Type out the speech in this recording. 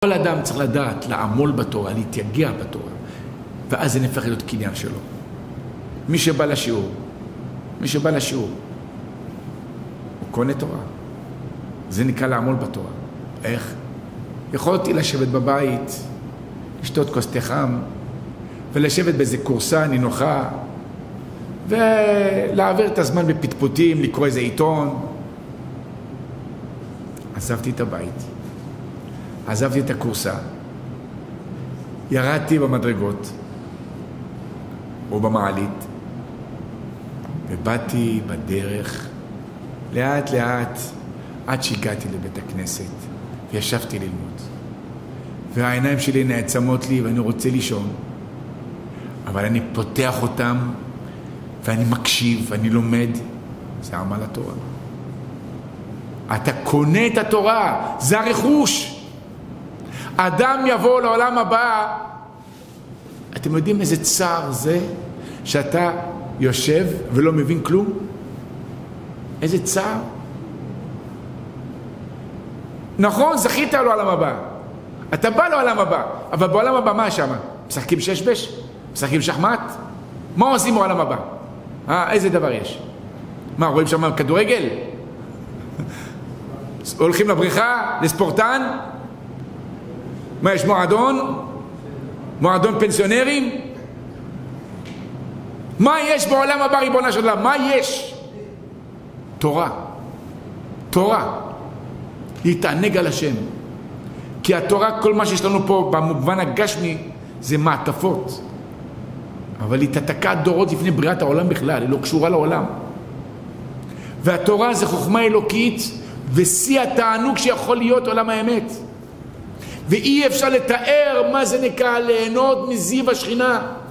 כל אדם צריך לדעת, לעמול בתורה, להתייגע בתורה, ואז זה נפך להיות קניין שלו. מי שבא לשיעור, הוא קונה תורה. זה נקרא לעמול בתורה. איך? יכולתי לשבת בבית, לשתות כוס תה חם, ולשבת באיזה קורסה נינוחה, ולהעביר את הזמן בפטפוטים, לקרוא איזה עיתון. עזבתי את הבית, עזבתי את הקורסה, ירדתי במדרגות, או במעלית, ובאתי בדרך, לאט לאט, עד שהגעתי לבית הכנסת, וישבתי ללמוד. והעיניים שלי נעצמות לי, ואני רוצה לישון. אבל אני פותח אותם, ואני מקשיב, ואני לומד. זה עמל התורה. אתה קונה את התורה, זה הרכוש. אדם יבוא לעולם הבא, אתם יודעים איזה צער זה, שאתה יושב ולא מבין כלום? איזה צער. נכון, זכית לעולם הבא. אתה בא לעולם הבא, אבל בעולם הבא מה שם? משחקים ששבש? משחקים שחמט? מה עושים בעולם הבא? איזה דבר יש? מה, רואים שם כדורגל? הולכים לבריכה, לספורטן? מה, יש מועדון? מועדון פנסיונרים? מה יש בעולם הבא, ריבונה של עולם? מה יש? תורה. תורה. להתענג על השם. כי התורה, כל מה שיש לנו פה במובן הגשמי, זה מעטפות. אבל היא תתקע דורות לפני בריאת העולם בכלל, היא לא קשורה לעולם. והתורה זה חוכמה אלוקית, ושיא התענוג שיכול להיות עולם האמת. ואי אפשר לתאר מה זה נקרא ליהנות מזיו השכינה.